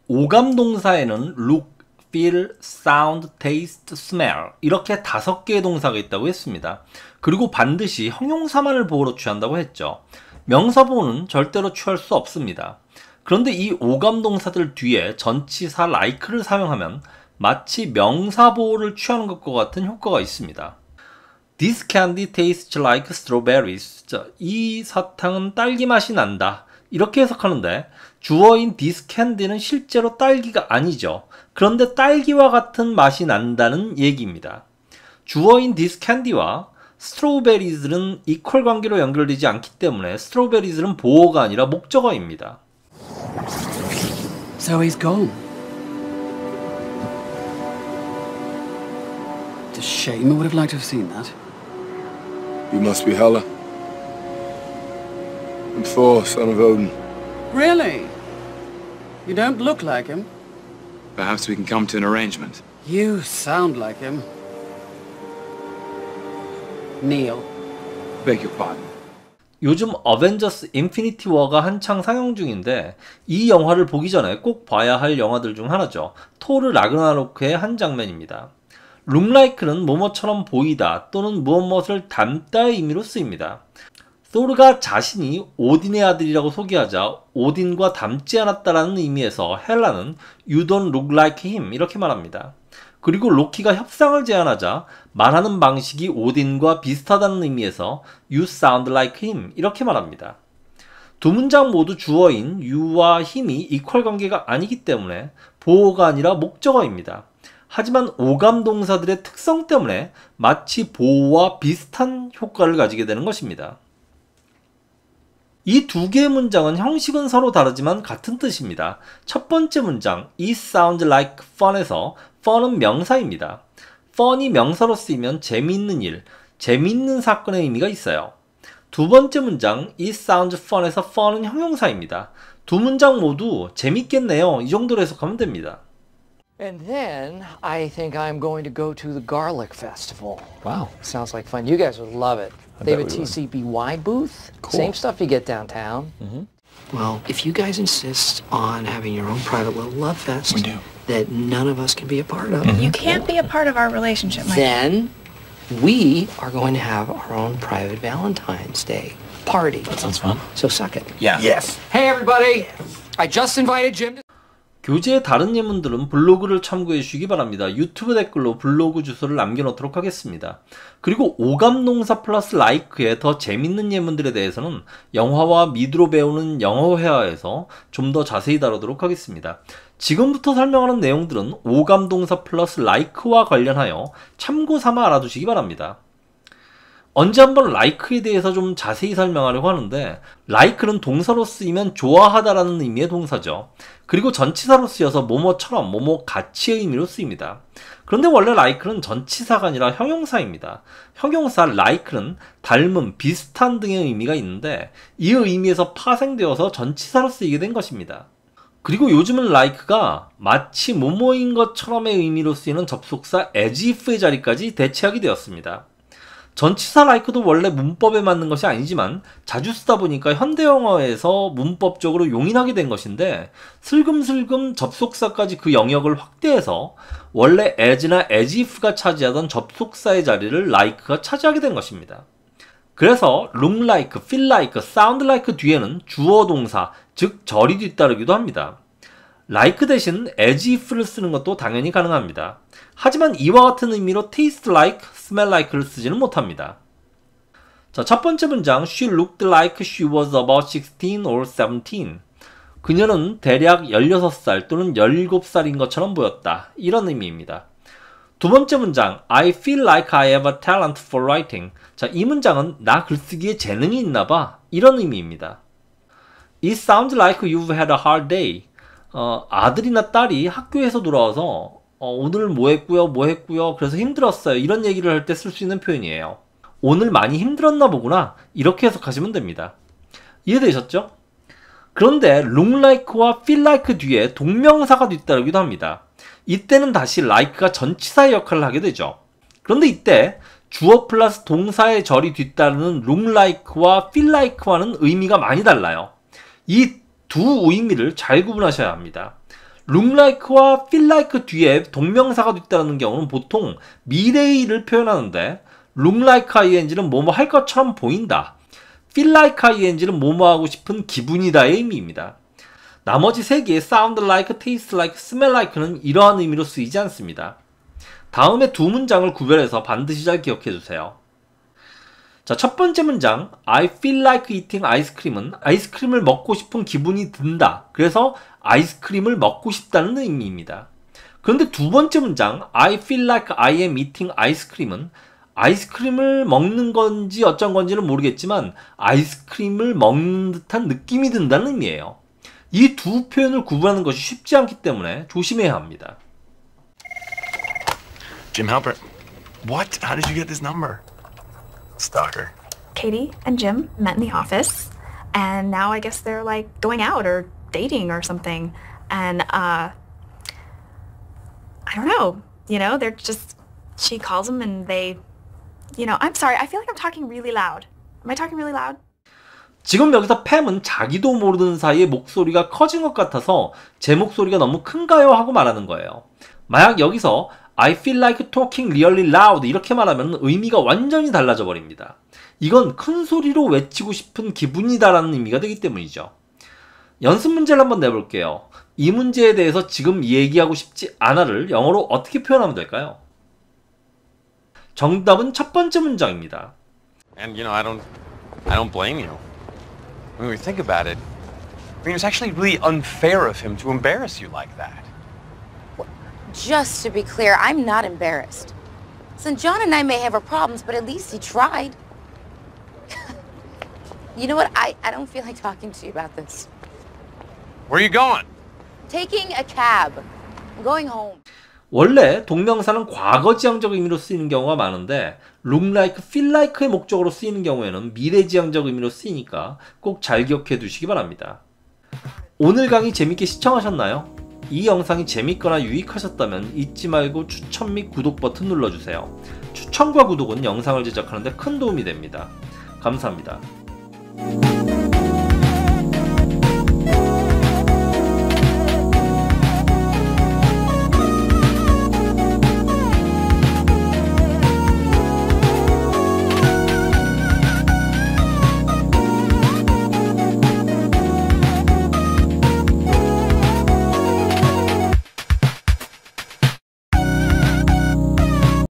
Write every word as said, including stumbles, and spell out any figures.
오감 동사에는 look, feel, sound, taste, smell 이렇게 다섯 개의 동사가 있다고 했습니다. 그리고 반드시 형용사만을 보호로 취한다고 했죠. 명사 보호는 절대로 취할 수 없습니다. 그런데 이 오감 동사들 뒤에 전치사 like를 사용하면 마치 명사 보호를 취하는 것과 같은 효과가 있습니다. This candy tastes like strawberries. 자, 이 사탕은 딸기 맛이 난다. 이렇게 해석하는데 주어인 this candy는 실제로 딸기가 아니죠. 그런데 딸기와 같은 맛이 난다는 얘기입니다. 주어인 this candy와 strawberries는 이퀄 관계로 연결되지 않기 때문에 strawberries는 보어가 아니라 목적어입니다. So he's gone. It's a shame. I would have liked to have seen that. You must be Hela. And Thor, son of Odin. Really? You don't look like him. Perhaps we can come to an arrangement. You sound like him. Neil. Beg your pardon. 요즘 어벤져스 인피니티 워가 한창 상영 중인데 이 영화를 보기 전에 꼭 봐야 할 영화들 중 하나죠. 토르 라그나로크의 한 장면입니다. look like는 뭐뭐처럼 보이다 또는 무엇 무엇을 닮다의 의미로 쓰입니다. 소르가 자신이 오딘의 아들이라고 소개하자 오딘과 닮지 않았다라는 의미에서 헬라는 You don't look like him 이렇게 말합니다. 그리고 로키가 협상을 제안하자 말하는 방식이 오딘과 비슷하다는 의미에서 You sound like him 이렇게 말합니다. 두 문장 모두 주어인 you와 him이 이퀄 관계가 아니기 때문에 보어가 아니라 목적어입니다. 하지만 오감 동사들의 특성 때문에 마치 보어와 비슷한 효과를 가지게 되는 것입니다. 이 두 개의 문장은 형식은 서로 다르지만 같은 뜻입니다. 첫 번째 문장 It sounds like fun에서 fun은 명사입니다. fun이 명사로 쓰이면 재미있는 일, 재미있는 사건의 의미가 있어요. 두 번째 문장 It sounds fun에서 fun은 형용사입니다. 두 문장 모두 재밌겠네요. 이 정도로 해석하면 됩니다. And then I think I'm going to go to the Garlic Festival. Wow, sounds like fun. You guys would love it. They have a T C B Y booth. Cool. Same stuff you get downtown. Mm-hmm. Well, if you guys insist on having your own private little love fest, We do. that none of us can be a part of, You can't be a part of our relationship, Mike. then we are going to have our own private Valentine's Day party. That sounds fun. So suck it. Yeah. Yes. Hey everybody, I just invited Jim to... 교재의 다른 예문들은 블로그를 참고해 주시기 바랍니다. 유튜브 댓글로 블로그 주소를 남겨놓도록 하겠습니다. 그리고 오감 동사 플러스 like의 더 재밌는 예문들에 대해서는 영화와 미드로 배우는 영어 회화에서 좀 더 자세히 다루도록 하겠습니다. 지금부터 설명하는 내용들은 오감 동사 플러스 like와 관련하여 참고 삼아 알아두시기 바랍니다. 언제 한번 like에 대해서 좀 자세히 설명하려고 하는데 like는 동사로 쓰이면 좋아하다라는 의미의 동사죠. 그리고 전치사로 쓰여서 뭐뭐처럼 뭐뭐 같이의 의미로 쓰입니다. 그런데 원래 like는 전치사가 아니라 형용사입니다. 형용사 like는 닮음, 비슷한 등의 의미가 있는데 이 의미에서 파생되어서 전치사로 쓰이게 된 것입니다. 그리고 요즘은 like가 마치 뭐뭐인 것처럼의 의미로 쓰이는 접속사 as if의 자리까지 대체하게 되었습니다. 전치사 like도 원래 문법에 맞는 것이 아니지만 자주 쓰다 보니까 현대영어에서 문법적으로 용인하게 된 것인데 슬금슬금 접속사까지 그 영역을 확대해서 원래 as나 as if가 차지하던 접속사의 자리를 like가 차지하게 된 것입니다. 그래서 look like, feel like, sound like 뒤에는 주어 동사, 즉 절이 뒤따르기도 합니다. like 대신 as if를 쓰는 것도 당연히 가능합니다. 하지만 이와 같은 의미로 taste like, smell like를 쓰지는 못합니다. 자, 첫 번째 문장 She looked like she was about sixteen or seventeen. 그녀는 대략 열여섯 살 또는 열일곱 살인 것처럼 보였다. 이런 의미입니다. 두 번째 문장 I feel like I have a talent for writing. 자, 이 문장은 나 글쓰기에 재능이 있나봐. 이런 의미입니다. It sounds like you've had a hard day. 어, 아들이나 딸이 학교에서 돌아와서 어, 오늘 뭐 했고요, 뭐 했고요, 그래서 힘들었어요. 이런 얘기를 할 때 쓸 수 있는 표현이에요. 오늘 많이 힘들었나 보구나. 이렇게 해석하시면 됩니다. 이해되셨죠? 그런데 look like와 feel like 뒤에 동명사가 뒤따르기도 합니다. 이때는 다시 like가 전치사의 역할을 하게 되죠. 그런데 이때 주어 플러스 동사의 절이 뒤따르는 look like와 feel like와는 의미가 많이 달라요. 이 두 의미를 잘 구분하셔야 합니다. look like와 feel like 뒤에 동명사가 있다는 경우는 보통 미래의를 표현하는데 look like ing는 뭐뭐 할 것처럼 보인다. feel like ing는 뭐뭐 하고 싶은 기분이다의 의미입니다. 나머지 세 개의 sound like, taste like, smell like는 이러한 의미로 쓰이지 않습니다. 다음에 두 문장을 구별해서 반드시 잘 기억해 두세요. 자, 첫 번째 문장 I feel like eating ice cream은 아이스크림을 먹고 싶은 기분이 든다. 그래서 아이스크림을 먹고 싶다는 의미입니다. 그런데 두 번째 문장 I feel like I am eating ice cream은 아이스크림을 먹는 건지 어쩐 건지는 모르겠지만 아이스크림을 먹는 듯한 느낌이 든다는 의미예요. 이 두 표현을 구분하는 것이 쉽지 않기 때문에 조심해야 합니다. Jim Halpert. What? How did you get this number? Stalker. Katie and Jim met in the office, and now I guess they're like going out or dating or something. And uh, I don't know, you know, they're just, she calls them and they, you know, I'm sorry, I feel like I'm talking really loud. Am I talking really loud? 지금 여기서 팸은 자기도 모르는 사이에 목소리가 커진 것 같아서 제 목소리가 너무 큰가요? 하고 말하는 거예요. 만약 여기서 I feel like talking really loud 이렇게 말하면 의미가 완전히 달라져 버립니다. 이건 큰 소리로 외치고 싶은 기분이다 라는 의미가 되기 때문이죠. 연습 문제를 한번 내볼게요. 이 문제에 대해서 지금 얘기하고 싶지 않아를 영어로 어떻게 표현하면 될까요? 정답은 첫 번째 문장입니다. And you know, I don't, I don't blame you. When we think about it, I mean, it's actually really unfair of him to embarrass you like that. Just to be clear, I'm not embarrassed. Listen, John and I may have our problems, but at least he tried. You know what? I, I don't feel like talking to you about this. Where are you going? Taking a cab. I'm going home. 원래 동명사는 과거지향적 의미로 쓰이는 경우가 많은데 look like, feel like의 목적으로 쓰이는 경우에는 미래지향적 의미로 쓰이니까 꼭 잘 기억해 두시기 바랍니다. 오늘 강의 재밌게 시청하셨나요? 이 영상이 재밌거나 유익하셨다면 잊지 말고 추천 및 구독 버튼 눌러주세요. 추천과 구독은 영상을 제작하는 데 큰 도움이 됩니다. 감사합니다.